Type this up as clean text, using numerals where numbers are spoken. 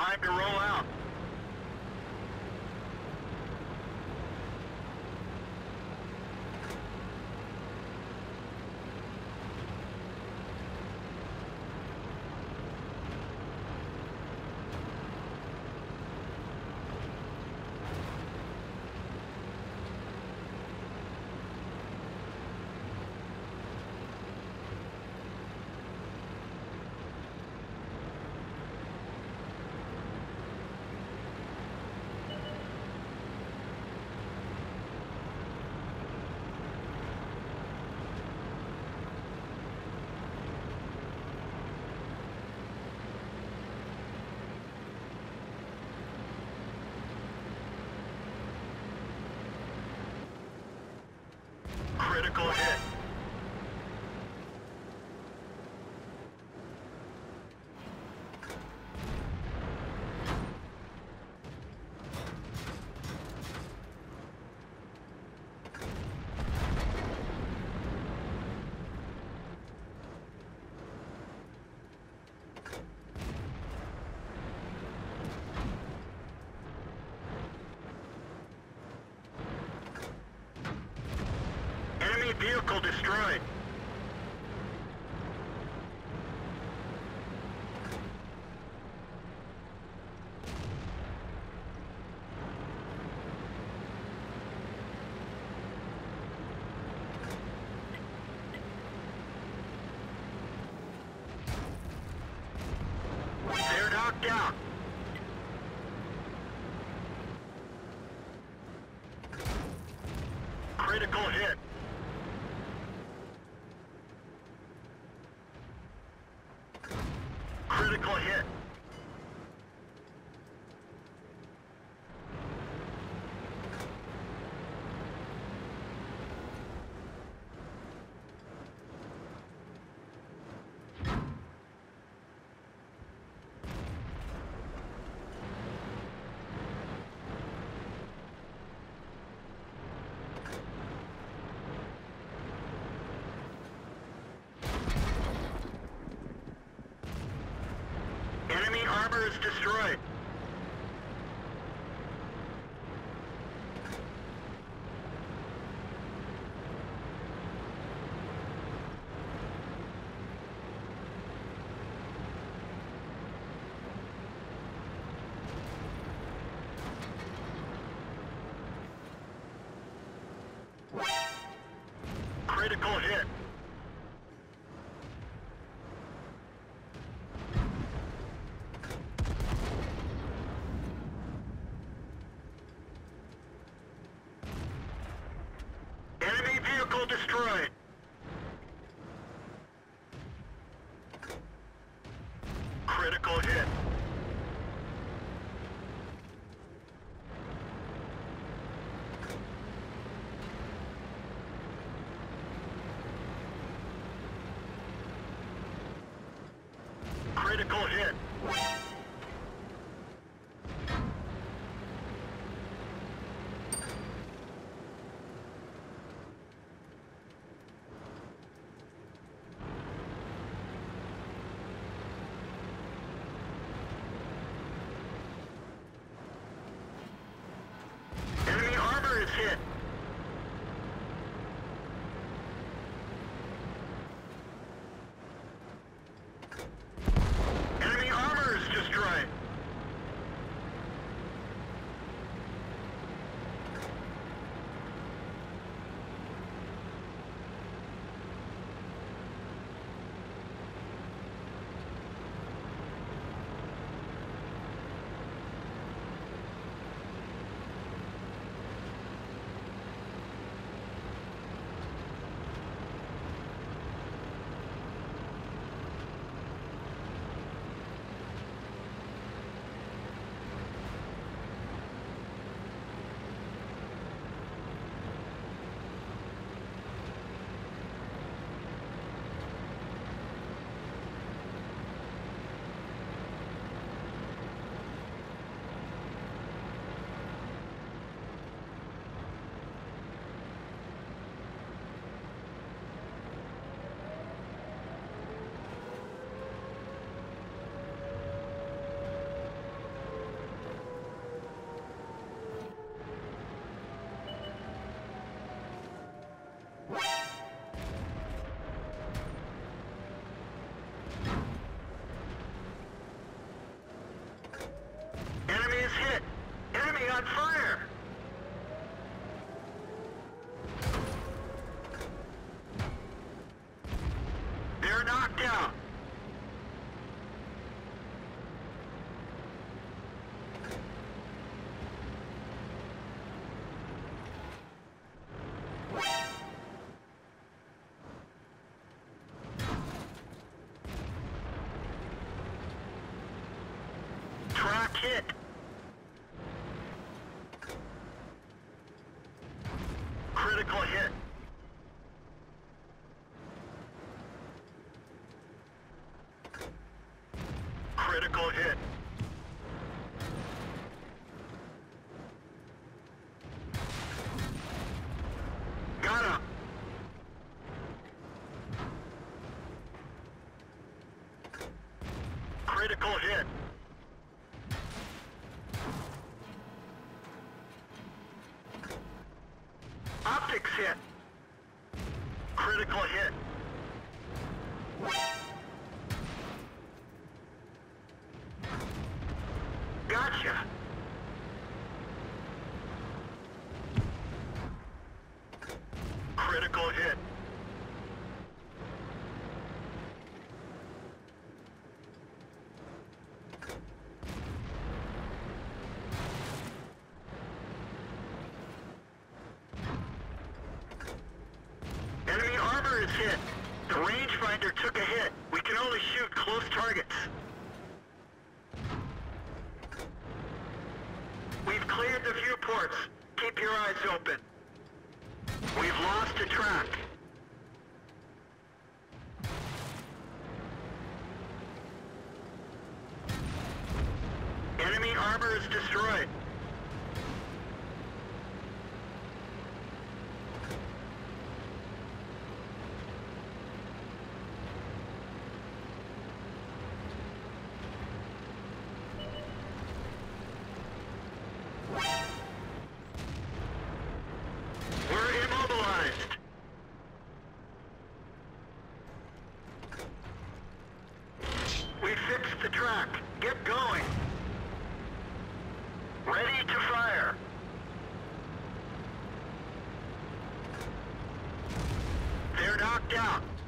Time to roll out. Critical hit. Enemy vehicle destroyed. They're knocked out. Critical hit. Critical hit. Enemy armor is destroyed. Critical hit. Enemy vehicle destroyed. Critical hit. Critical hit. Enemy armor is hit. Enemy armor is destroyed. Critical hit. Got him. Critical hit. Optics hit. Critical hit. Gotcha. Critical hit. Enemy armor is hit. The rangefinder took a hit. We can only shoot close targets. We've cleared the viewports. Keep your eyes open. We've lost a track. Enemy armor is destroyed. We're immobilized. We fixed the track. Get going. Ready to fire. They're knocked out.